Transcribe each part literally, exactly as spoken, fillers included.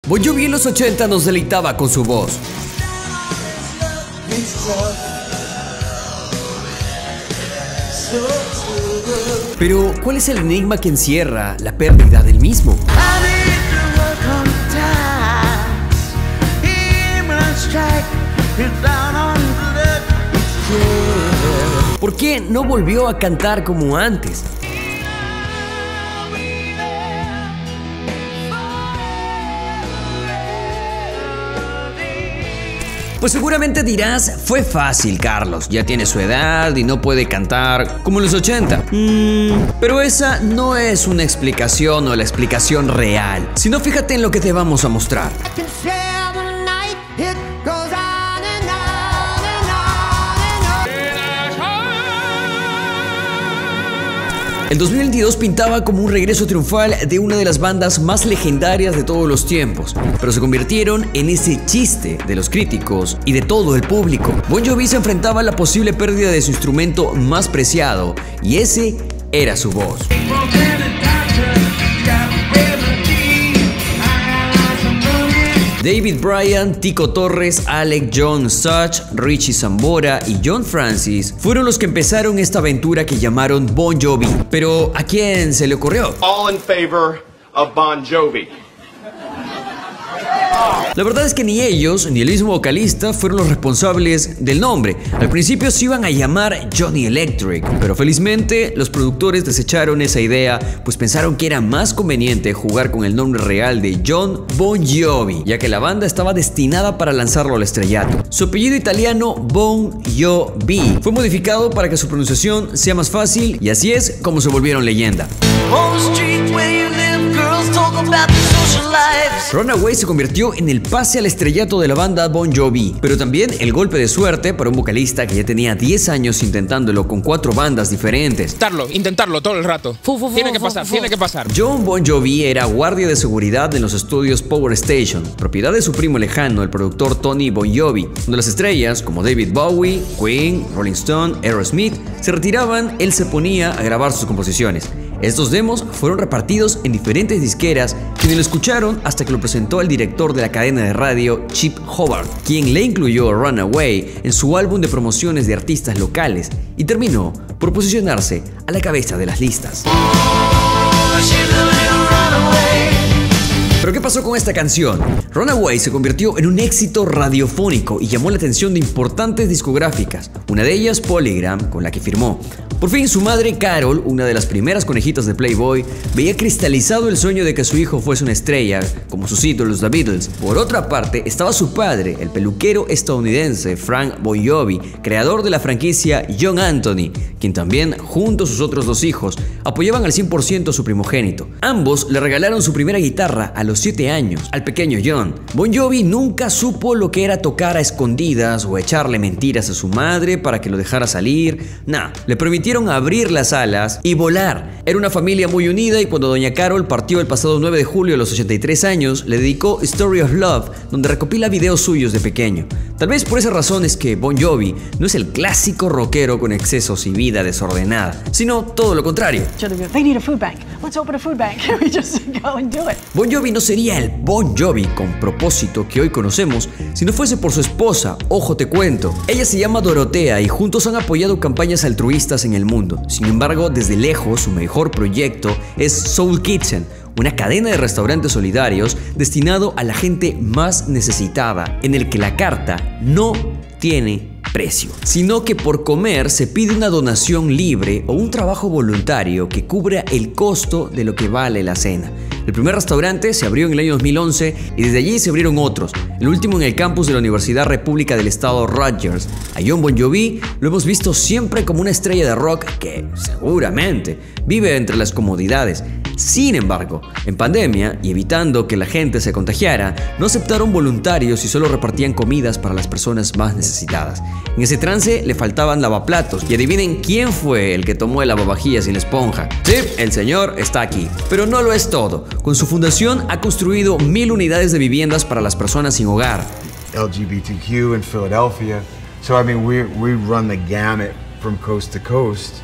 Bon Jovi en los ochenta nos deleitaba con su voz. Pero, ¿cuál es el enigma que encierra la pérdida del mismo? ¿Por qué no volvió a cantar como antes? Pues seguramente dirás, fue fácil, Carlos, ya tiene su edad y no puede cantar como en los ochenta. Mm, pero esa no es una explicación o la explicación real, sino fíjate en lo que te vamos a mostrar. El dos mil veintidós pintaba como un regreso triunfal de una de las bandas más legendarias de todos los tiempos, pero se convirtieron en ese chiste de los críticos y de todo el público. Bon Jovi se enfrentaba a la posible pérdida de su instrumento más preciado, y ese era su voz. David Bryan, Tico Torres, Alec John Such, Richie Sambora y John Francis fueron los que empezaron esta aventura que llamaron Bon Jovi. Pero ¿a quién se le ocurrió? All in favor of Bon Jovi. La verdad es que ni ellos ni el mismo vocalista fueron los responsables del nombre. Al principio se iban a llamar Johnny Electric, pero felizmente los productores desecharon esa idea, pues pensaron que era más conveniente jugar con el nombre real de Jon Bon Jovi, ya que la banda estaba destinada para lanzarlo al estrellato. Su apellido italiano, Bon Jovi, fue modificado para que su pronunciación sea más fácil, y así es como se volvieron leyenda. Runaway se convirtió en el pase al estrellato de la banda Bon Jovi, pero también el golpe de suerte para un vocalista que ya tenía diez años intentándolo con cuatro bandas diferentes. Intentarlo, intentarlo todo el rato. Fu, fu, fu, tiene que pasar, fu, fu. tiene que pasar. Jon Bon Jovi era guardia de seguridad en los estudios Power Station, propiedad de su primo lejano, el productor Tony Bon Jovi, donde las estrellas como David Bowie, Queen, Rolling Stone, Aerosmith se retiraban, él se ponía a grabar sus composiciones. Estos demos fueron repartidos en diferentes disqueras, quienes lo escucharon hasta que lo presentó el director de la cadena de radio Chip Howard, quien le incluyó Runaway en su álbum de promociones de artistas locales y terminó por posicionarse a la cabeza de las listas. ¿Pero qué pasó con esta canción? Runaway se convirtió en un éxito radiofónico y llamó la atención de importantes discográficas, una de ellas Polygram, con la que firmó. Por fin su madre Carol, una de las primeras conejitas de Playboy, veía cristalizado el sueño de que su hijo fuese una estrella, como sus ídolos The Beatles. Por otra parte, estaba su padre, el peluquero estadounidense Frank Bon Jovi, creador de la franquicia John Anthony, quien también, junto a sus otros dos hijos, apoyaban al cien por ciento a su primogénito. Ambos le regalaron su primera guitarra a los siete años al pequeño John. Bon Jovi nunca supo lo que era tocar a escondidas o echarle mentiras a su madre para que lo dejara salir. Nah, le permitieron abrir las alas y volar. Era una familia muy unida, y cuando doña Carol partió el pasado nueve de julio a los ochenta y tres años, le dedicó Story of Love, donde recopila videos suyos de pequeño. Tal vez por esa razón es que Bon Jovi no es el clásico rockero con excesos y vida desordenada, sino todo lo contrario. Bon Jovi no sería el Bon Jovi con propósito que hoy conocemos si no fuese por su esposa. Ojo, te cuento. Ella se llama Dorotea y juntos han apoyado campañas altruistas en el mundo. Sin embargo, desde lejos su mejor proyecto es Soul Kitchen, una cadena de restaurantes solidarios destinado a la gente más necesitada, en el que la carta no tiene precio, sino que por comer se pide una donación libre o un trabajo voluntario que cubra el costo de lo que vale la cena. El primer restaurante se abrió en el año dos mil once y desde allí se abrieron otros, el último en el campus de la Universidad República del Estado Rutgers. A Jon Bon Jovi lo hemos visto siempre como una estrella de rock que, seguramente, vive entre las comodidades. Sin embargo, en pandemia y evitando que la gente se contagiara, no aceptaron voluntarios y solo repartían comidas para las personas más necesitadas. En ese trance le faltaban lavaplatos, y adivinen quién fue el que tomó el lavavajillas sin esponja. Sí, el señor está aquí, pero no lo es todo. Con su fundación ha construido mil unidades de viviendas para las personas sin hogar. L G B T Q in Philadelphia. So I mean we we run the gamut from coast to coast.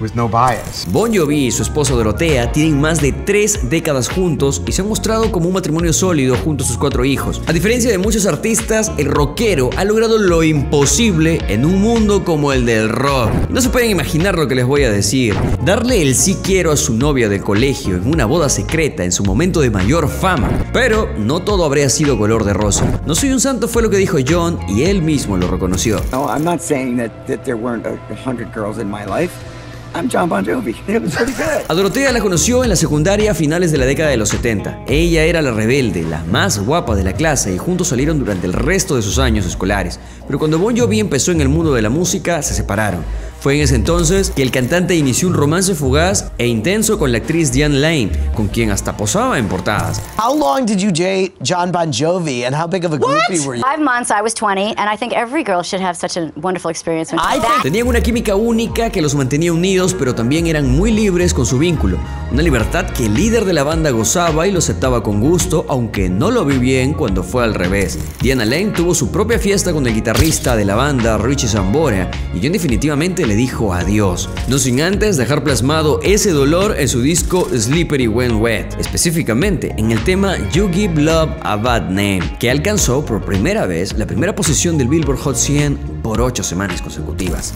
with no bias. Bon Jovi y su esposa Dorothea tienen más de tres décadas juntos y se han mostrado como un matrimonio sólido junto a sus cuatro hijos. A diferencia de muchos artistas, el rockero ha logrado lo imposible en un mundo como el del rock. No se pueden imaginar lo que les voy a decir. Darle el sí quiero a su novia del colegio en una boda secreta en su momento de mayor fama. Pero no todo habría sido color de rosa. No soy un santo fue lo que dijo John y él mismo lo reconoció. No, I'm not saying that, that there weren't a hundred girls in my life. I'm John Bon Jovi. It was pretty good. A Dorothea la conoció en la secundaria a finales de la década de los setenta. Ella era la rebelde, la más guapa de la clase y juntos salieron durante el resto de sus años escolares. Pero cuando Bon Jovi empezó en el mundo de la música, se separaron. Fue en ese entonces que el cantante inició un romance fugaz e intenso con la actriz Diane Lane, con quien hasta posaba en portadas. How long did you date John Bon Jovi and how big of a groupie were you? Five months, I was twenty, and I think every girl should have such a wonderful experience when I think... Tenían una química única que los mantenía unidos, pero también eran muy libres con su vínculo. Una libertad que el líder de la banda gozaba y lo aceptaba con gusto, aunque no lo vi bien cuando fue al revés. Diane Lane tuvo su propia fiesta con el guitarrista de la banda, Richie Sambora, y John definitivamente le dijo adiós, no sin antes dejar plasmado ese dolor en su disco Slippery When Wet, específicamente en el tema You Give Love a Bad Name, que alcanzó por primera vez la primera posición del Billboard Hot cien por ocho semanas consecutivas.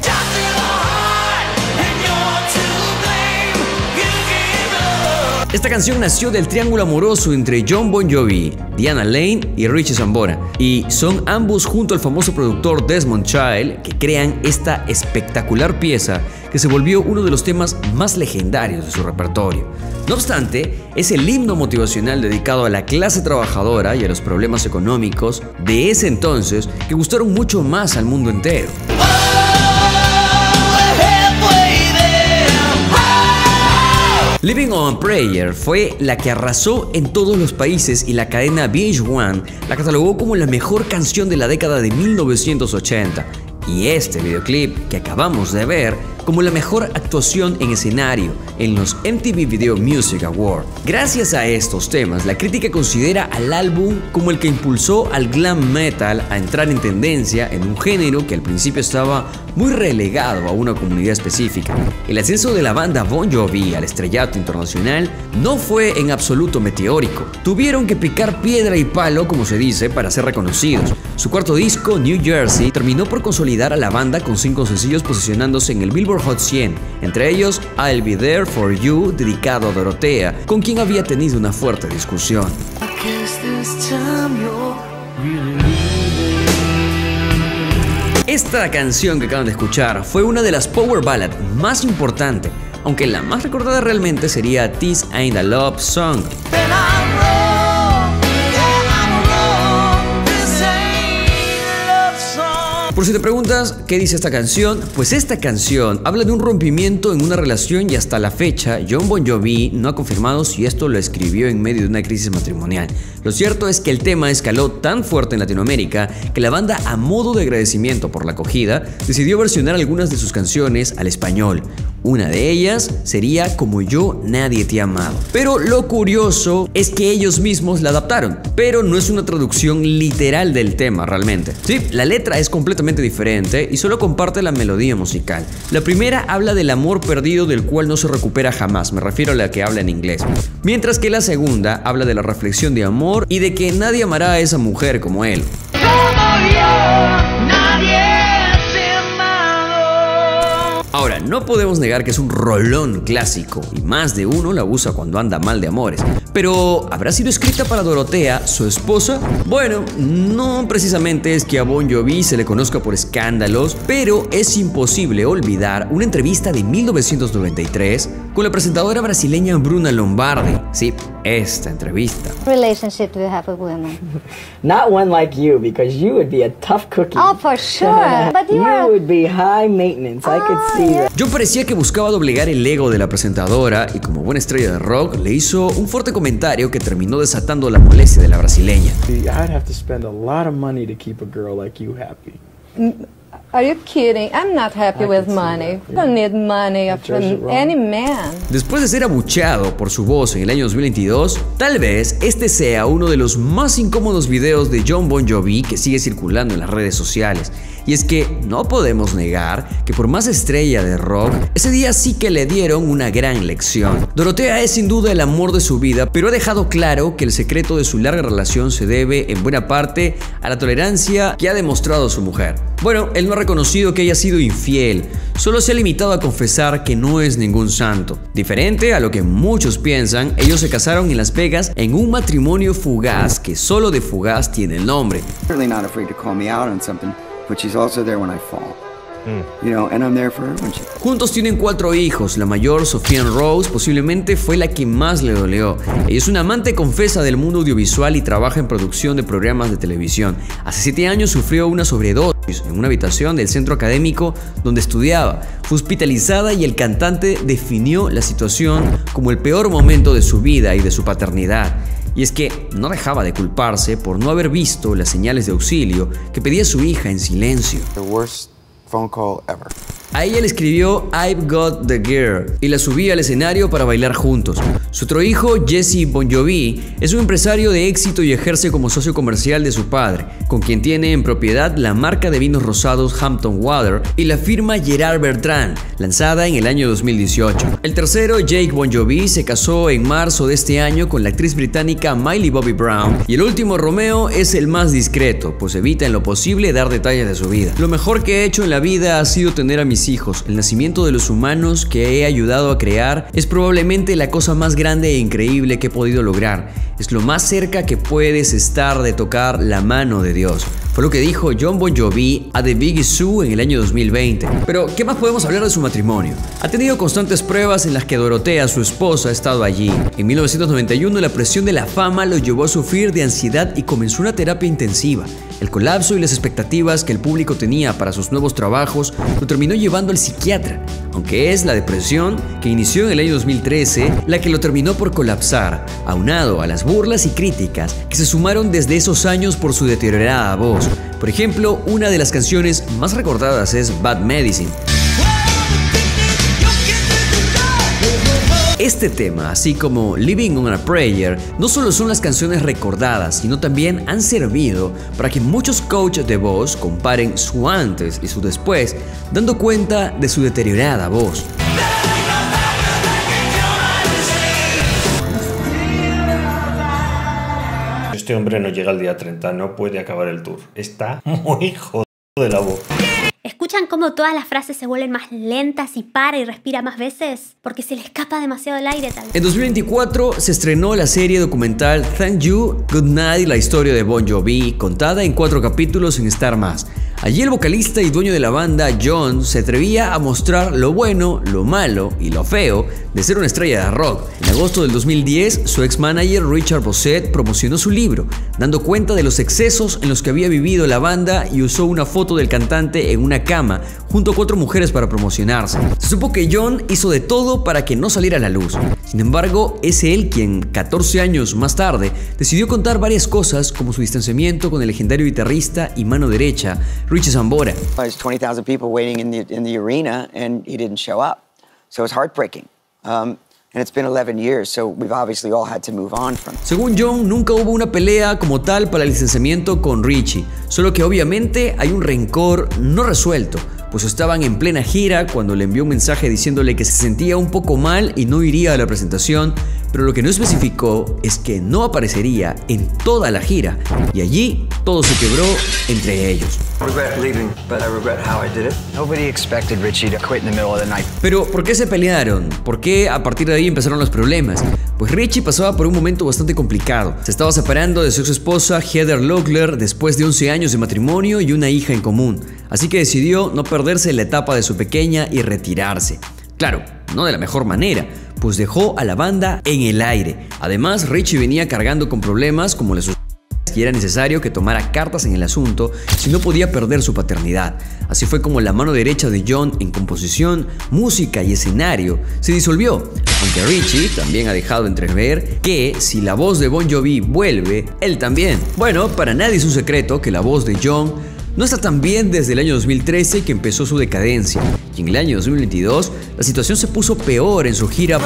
Esta canción nació del triángulo amoroso entre John Bon Jovi, Diane Lane y Richie Sambora, y son ambos junto al famoso productor Desmond Child que crean esta espectacular pieza que se volvió uno de los temas más legendarios de su repertorio. No obstante, es el himno motivacional dedicado a la clase trabajadora y a los problemas económicos de ese entonces que gustaron mucho más al mundo entero. Living on a Prayer fue la que arrasó en todos los países y la cadena V H uno la catalogó como la mejor canción de la década de mil novecientos ochenta. Y este videoclip que acabamos de ver como la mejor actuación en escenario en los M T V Video Music Awards. Gracias a estos temas, la crítica considera al álbum como el que impulsó al glam metal a entrar en tendencia en un género que al principio estaba muy relegado a una comunidad específica. El ascenso de la banda Bon Jovi al estrellato internacional no fue en absoluto meteórico. Tuvieron que picar piedra y palo, como se dice, para ser reconocidos. Su cuarto disco, New Jersey, terminó por consolidar a la banda con cinco sencillos posicionándose en el Billboard Hot cien, entre ellos I'll Be There For You, dedicado a Dorothea, con quien había tenido una fuerte discusión. Esta canción que acaban de escuchar fue una de las power ballads más importantes, aunque la más recordada realmente sería This Ain't a Love Song. Por si te preguntas qué dice esta canción, pues esta canción habla de un rompimiento en una relación y hasta la fecha John Bon Jovi no ha confirmado si esto lo escribió en medio de una crisis matrimonial. Lo cierto es que el tema escaló tan fuerte en Latinoamérica que la banda, a modo de agradecimiento por la acogida, decidió versionar algunas de sus canciones al español. Una de ellas sería Como Yo Nadie Te ha Amado. Pero lo curioso es que ellos mismos la adaptaron, pero no es una traducción literal del tema realmente. Sí, la letra es completamente diferente y solo comparte la melodía musical. La primera habla del amor perdido del cual no se recupera jamás, me refiero a la que habla en inglés. Mientras que la segunda habla de la reflexión de amor y de que nadie amará a esa mujer como él. Ahora, no podemos negar que es un rolón clásico y más de uno la usa cuando anda mal de amores. Pero, ¿habrá sido escrita para Dorothea, su esposa? Bueno, no precisamente es que a Bon Jovi se le conozca por escándalos, pero es imposible olvidar una entrevista de mil novecientos noventa y tres con la presentadora brasileña Bruna Lombardi. Sí, esta entrevista. Relationship do you have with women? Not one like you, because you would be a tough cookie. Oh, for sure. But you, you are... would be high maintenance. Oh, I could see that. John parecía que buscaba doblegar el ego de la presentadora y como buena estrella de rock le hizo un fuerte comentario que terminó desatando la molestia de la brasileña. I'd have to spend a lot of money to keep a girl like you happy. Are you kidding? I'm not happy with money. I don't need money from any man. Después de ser abucheado por su voz en el año dos mil veintidós, tal vez este sea uno de los más incómodos videos de Jon Bon Jovi que sigue circulando en las redes sociales. Y es que no podemos negar que por más estrella de rock, ese día sí que le dieron una gran lección. Dorothea es sin duda el amor de su vida, pero ha dejado claro que el secreto de su larga relación se debe en buena parte a la tolerancia que ha demostrado su mujer. Bueno, él no ha reconocido que haya sido infiel, solo se ha limitado a confesar que no es ningún santo. Diferente a lo que muchos piensan, ellos se casaron en Las Vegas en un matrimonio fugaz que solo de fugaz tiene el nombre. Really not afraid to call me out on something, but she's also there when I fall. You know, and I'm there for her when she... Juntos tienen cuatro hijos. La mayor, Sofiane Rose, posiblemente fue la que más le dolió. Ella es una amante confesa del mundo audiovisual y trabaja en producción de programas de televisión. Hace siete años sufrió una sobredosis en una habitación del centro académico donde estudiaba. Fue hospitalizada y el cantante definió la situación como el peor momento de su vida y de su paternidad. Y es que no dejaba de culparse por no haber visto las señales de auxilio que pedía su hija en silencio. The worst phone call ever. A ella le escribió I've Got the Girl y la subí al escenario para bailar juntos. Su otro hijo, Jesse Bon Jovi, es un empresario de éxito y ejerce como socio comercial de su padre, con quien tiene en propiedad la marca de vinos rosados Hampton Water y la firma Gerard Bertrand, lanzada en el año dos mil dieciocho. El tercero, Jake Bon Jovi, se casó en marzo de este año con la actriz británica Miley Bobby Brown. Y el último, Romeo, es el más discreto, pues evita en lo posible dar detalles de su vida. Lo mejor que he hecho en la vida ha sido tener a mis hijos. El nacimiento de los humanos que he ayudado a crear es probablemente la cosa más grande e increíble que he podido lograr. Es lo más cerca que puedes estar de tocar la mano de Dios. Fue lo que dijo Jon Bon Jovi a The Big Zoo en el año dos mil veinte. Pero, ¿qué más podemos hablar de su matrimonio? Ha tenido constantes pruebas en las que Dorothea, su esposa, ha estado allí. En mil novecientos noventa y uno, la presión de la fama lo llevó a sufrir de ansiedad y comenzó una terapia intensiva. El colapso y las expectativas que el público tenía para sus nuevos trabajos lo terminó llevando al psiquiatra, aunque es la depresión que inició en el año dos mil trece la que lo terminó por colapsar, aunado a las burlas y críticas que se sumaron desde esos años por su deteriorada voz. Por ejemplo, una de las canciones más recordadas es Bad Medicine. Este tema, así como Living on a Prayer, no solo son las canciones recordadas, sino también han servido para que muchos coaches de voz comparen su antes y su después, dando cuenta de su deteriorada voz. Este hombre no llega al día treinta, no puede acabar el tour. Está muy jodido de la voz. ¿Escuchan cómo todas las frases se vuelven más lentas y para y respira más veces? Porque se le escapa demasiado el aire tal vez. En dos mil veinticuatro se estrenó la serie documental Thank You, Good Night, la historia de Bon Jovi, contada en cuatro capítulos en Star más. Allí el vocalista y dueño de la banda, Jon, se atrevía a mostrar lo bueno, lo malo y lo feo de ser una estrella de rock. En agosto del dos mil diez, su ex-manager Richard Bossett promocionó su libro, dando cuenta de los excesos en los que había vivido la banda y usó una foto del cantante en una cama junto a cuatro mujeres para promocionarse. Se supo que Jon hizo de todo para que no saliera a la luz. Sin embargo, es él quien, catorce años más tarde, decidió contar varias cosas como su distanciamiento con el legendario guitarrista y mano derecha, Richie Sambora. There's twenty thousand people waiting in the, in the arena and he didn't show up. So it's heartbreaking. Um, and it's been eleven years, so we've obviously all had to move on from it. Según Jon, nunca hubo una pelea como tal para el distanciamiento con Richie, solo que obviamente hay un rencor no resuelto, pues estaban en plena gira cuando le envió un mensaje diciéndole que se sentía un poco mal y no iría a la presentación, pero lo que no especificó es que no aparecería en toda la gira, y allí todo se quebró entre ellos. Pero, ¿por qué se pelearon? ¿Por qué a partir de ahí empezaron los problemas? Pues Richie pasaba por un momento bastante complicado. Se estaba separando de su ex esposa Heather Locklear después de once años de matrimonio y una hija en común, así que decidió no perderse la etapa de su pequeña y retirarse. Claro, no de la mejor manera, pues dejó a la banda en el aire. Además, Richie venía cargando con problemas como la sustancia y era necesario que tomara cartas en el asunto si no podía perder su paternidad. Así fue como la mano derecha de Jon en composición, música y escenario se disolvió, aunque Richie también ha dejado entrever que si la voz de Bon Jovi vuelve, él también. Bueno, para nadie es un secreto que la voz de Jon No está tan bien desde el año dos mil trece, que empezó su decadencia, y en el año dos mil veintidós la situación se puso peor en su gira.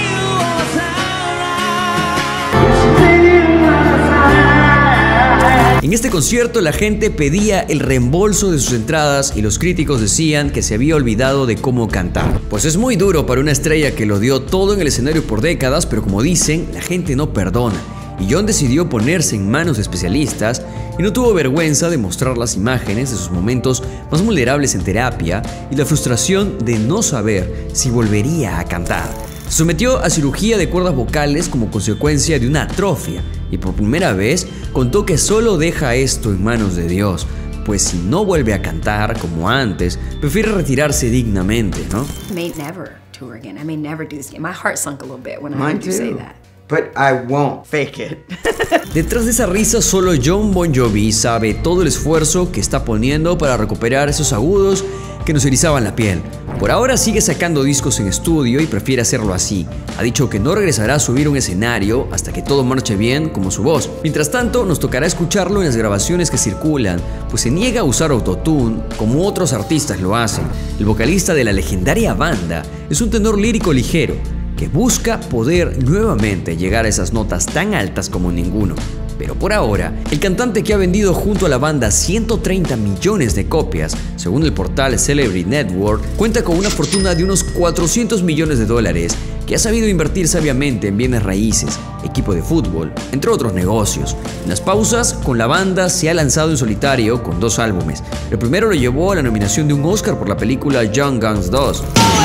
En este concierto la gente pedía el reembolso de sus entradas y los críticos decían que se había olvidado de cómo cantar. Pues es muy duro para una estrella que lo dio todo en el escenario por décadas, pero como dicen, la gente no perdona. Y John decidió ponerse en manos de especialistas y no tuvo vergüenza de mostrar las imágenes de sus momentos más vulnerables en terapia y la frustración de no saber si volvería a cantar. Se sometió a cirugía de cuerdas vocales como consecuencia de una atrofia y por primera vez contó que solo deja esto en manos de Dios, pues si no vuelve a cantar como antes, prefiere retirarse dignamente, ¿no? May never tour again. I may never do this again. My heart sunk a little bit when I heard you say that. But I won't fake it. Detrás de esa risa solo Jon Bon Jovi sabe todo el esfuerzo que está poniendo para recuperar esos agudos que nos erizaban la piel. Por ahora sigue sacando discos en estudio y prefiere hacerlo así. Ha dicho que no regresará a subir un escenario hasta que todo marche bien como su voz. Mientras tanto, nos tocará escucharlo en las grabaciones que circulan, pues se niega a usar autotune como otros artistas lo hacen. El vocalista de la legendaria banda es un tenor lírico ligero que busca poder nuevamente llegar a esas notas tan altas como ninguno. Pero por ahora, el cantante, que ha vendido junto a la banda ciento treinta millones de copias, según el portal Celebrity Network, cuenta con una fortuna de unos cuatrocientos millones de dólares, que ha sabido invertir sabiamente en bienes raíces, equipo de fútbol, entre otros negocios. En las pausas, con la banda se ha lanzado en solitario con dos álbumes. El primero lo llevó a la nominación de un Oscar por la película Young Guns dos.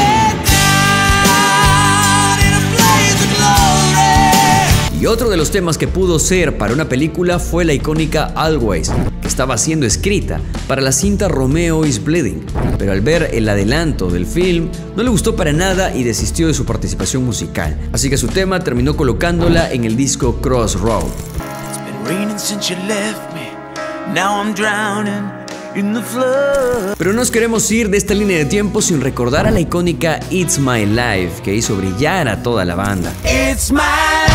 Y otro de los temas que pudo ser para una película fue la icónica Always, que estaba siendo escrita para la cinta Romeo is Bleeding, pero al ver el adelanto del film no le gustó para nada y desistió de su participación musical, así que su tema terminó colocándola en el disco Crossroad. Pero no nos queremos ir de esta línea de tiempo sin recordar a la icónica It's My Life, que hizo brillar a toda la banda. It's my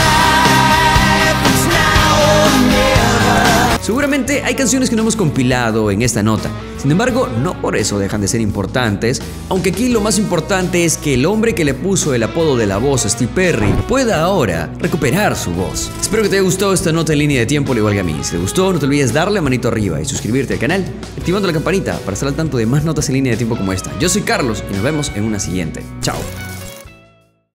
Seguramente hay canciones que no hemos compilado en esta nota, sin embargo no por eso dejan de ser importantes, aunque aquí lo más importante es que el hombre que le puso el apodo de la voz a Steve Perry pueda ahora recuperar su voz. Espero que te haya gustado esta nota en línea de tiempo al igual que a mí. Si te gustó, no te olvides darle manito arriba y suscribirte al canal, activando la campanita para estar al tanto de más notas en línea de tiempo como esta. Yo soy Carlos y nos vemos en una siguiente. Chao.